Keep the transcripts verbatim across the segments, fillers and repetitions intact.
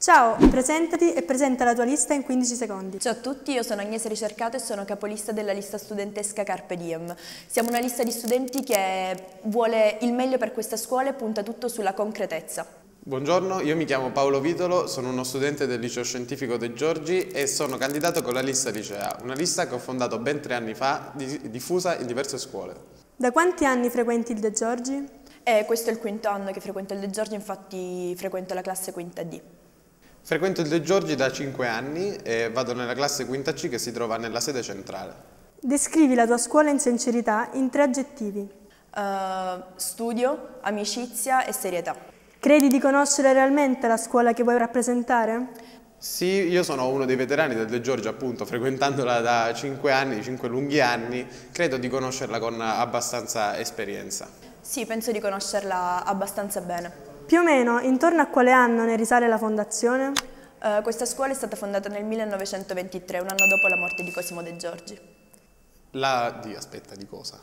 Ciao, presentati e presenta la tua lista in quindici secondi. Ciao a tutti, io sono Agnese Ricercato e sono capolista della lista studentesca Carpe Diem. Siamo una lista di studenti che vuole il meglio per questa scuola e punta tutto sulla concretezza. Buongiorno, io mi chiamo Paolo Vitolo, sono uno studente del Liceo Scientifico De Giorgi e sono candidato con la lista Licea, una lista che ho fondato ben tre anni fa, diffusa in diverse scuole. Da quanti anni frequenti il De Giorgi? Eh, questo è il quinto anno che frequento il De Giorgi, infatti frequento la classe quinta D. Frequento il De Giorgi da cinque anni e vado nella classe quinta C che si trova nella sede centrale. Descrivi la tua scuola in sincerità in tre aggettivi. Uh, studio, amicizia e serietà. Credi di conoscere realmente la scuola che vuoi rappresentare? Sì, io sono uno dei veterani del De Giorgi, appunto, frequentandola da cinque anni, cinque lunghi anni, credo di conoscerla con abbastanza esperienza. Sì, penso di conoscerla abbastanza bene. Più o meno, intorno a quale anno ne risale la fondazione? Uh, questa scuola è stata fondata nel millenovecentoventitré, un anno dopo la morte di Cosimo De Giorgi. La... di... aspetta, di cosa?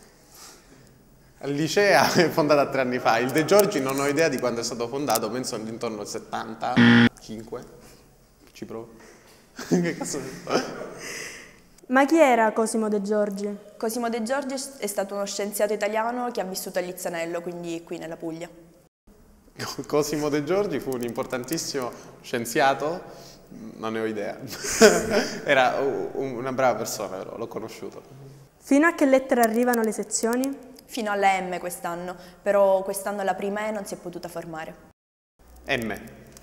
Il Licea è fondata tre anni fa, il De Giorgi non ho idea di quando è stato fondato, penso intorno al settantacinque. Ci provo. Che cazzo è? Ma chi era Cosimo De Giorgi? Cosimo De Giorgi è stato uno scienziato italiano che ha vissuto a Lizzanello, quindi qui nella Puglia. Cosimo De Giorgi fu un importantissimo scienziato, non ne ho idea. Era una brava persona, però l'ho conosciuto. Fino a che lettera arrivano le sezioni? Fino alla M quest'anno, però quest'anno la prima E non si è potuta formare. M.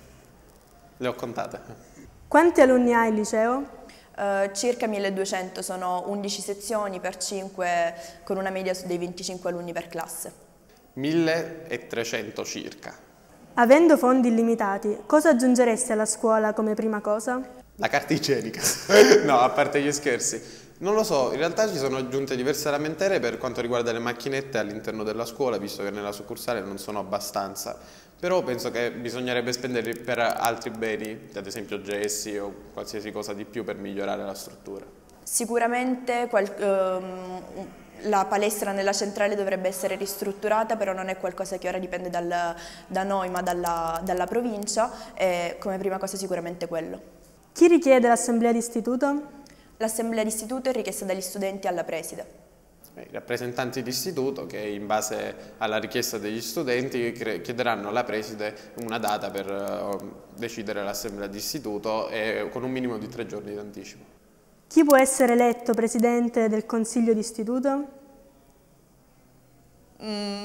Le ho contate. Quanti alunni hai il liceo? Uh, circa milleduecento, sono undici sezioni per cinque, con una media dei venticinque alunni per classe. milletrecento circa. Avendo fondi illimitati, cosa aggiungeresti alla scuola come prima cosa? La carta igienica. No, a parte gli scherzi. Non lo so, in realtà ci sono aggiunte diverse lamentele per quanto riguarda le macchinette all'interno della scuola, visto che nella succursale non sono abbastanza. Però penso che bisognerebbe spenderli per altri beni, ad esempio gessi o qualsiasi cosa di più per migliorare la struttura. Sicuramente qual, um, la palestra nella centrale dovrebbe essere ristrutturata, però non è qualcosa che ora dipende dal, da noi ma dalla, dalla provincia, e come prima cosa sicuramente quello. Chi richiede l'assemblea d'istituto? L'assemblea d'istituto è richiesta dagli studenti alla preside. I rappresentanti d'istituto che in base alla richiesta degli studenti chiederanno alla preside una data per uh, decidere l'assemblea d'istituto e con un minimo di tre giorni di anticipo. Chi può essere eletto presidente del consiglio d'istituto? Mm.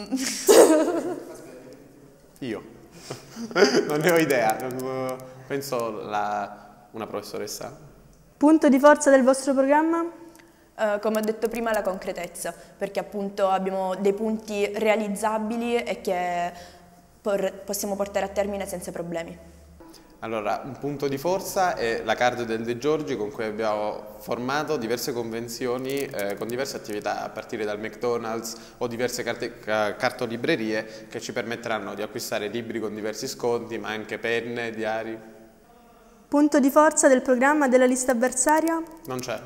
Io. Non ne ho idea, penso la, una professoressa. Punto di forza del vostro programma? Uh, come ho detto prima, la concretezza, perché appunto abbiamo dei punti realizzabili e che por possiamo portare a termine senza problemi. Allora, un punto di forza è la card del De Giorgi con cui abbiamo formato diverse convenzioni eh, con diverse attività a partire dal McDonald's o diverse carte, cartolibrerie che ci permetteranno di acquistare libri con diversi sconti ma anche penne, diari. Punto di forza del programma della lista avversaria? Non c'è.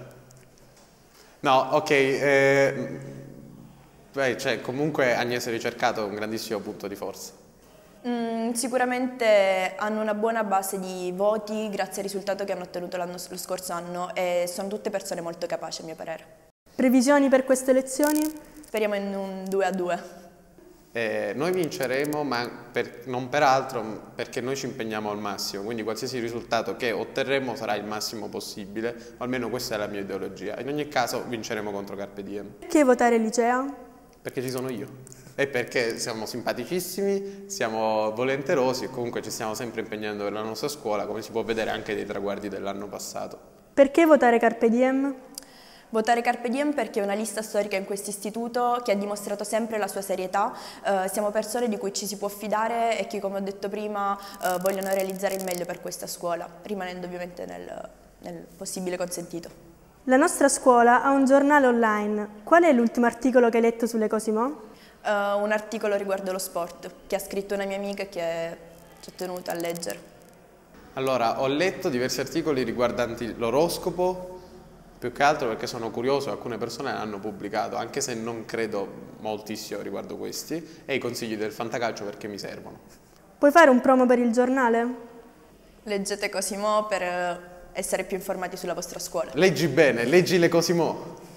No, ok, eh, beh, cioè, comunque Agnese Ricercato è un grandissimo punto di forza. Mm, sicuramente hanno una buona base di voti grazie al risultato che hanno ottenuto lo scorso anno e sono tutte persone molto capaci a mio parere. Previsioni per queste elezioni? Speriamo in un due a due. Eh, noi vinceremo, ma per, non per altro, perché noi ci impegniamo al massimo, quindi qualsiasi risultato che otterremo sarà il massimo possibile, o almeno questa è la mia ideologia. In ogni caso vinceremo contro Carpe Diem. Perché votare Licea? Perché ci sono io e perché siamo simpaticissimi, siamo volenterosi e comunque ci stiamo sempre impegnando per la nostra scuola, come si può vedere anche dai traguardi dell'anno passato. Perché votare Carpe Diem? Votare Carpe Diem perché è una lista storica in questo istituto che ha dimostrato sempre la sua serietà, eh, siamo persone di cui ci si può fidare e che, come ho detto prima, eh, vogliono realizzare il meglio per questa scuola, rimanendo ovviamente nel, nel possibile consentito. La nostra scuola ha un giornale online. Qual è l'ultimo articolo che hai letto sulle Cosimo? Uh, un articolo riguardo lo sport che ha scritto una mia amica che ci ho tenuto a leggere. Allora, ho letto diversi articoli riguardanti l'oroscopo, più che altro perché sono curioso, alcune persone l'hanno pubblicato, anche se non credo moltissimo riguardo questi, e i consigli del fantacalcio perché mi servono. Puoi fare un promo per il giornale? Leggete Cosimo per essere più informati sulla vostra scuola. Leggi bene, leggi le Cosimo.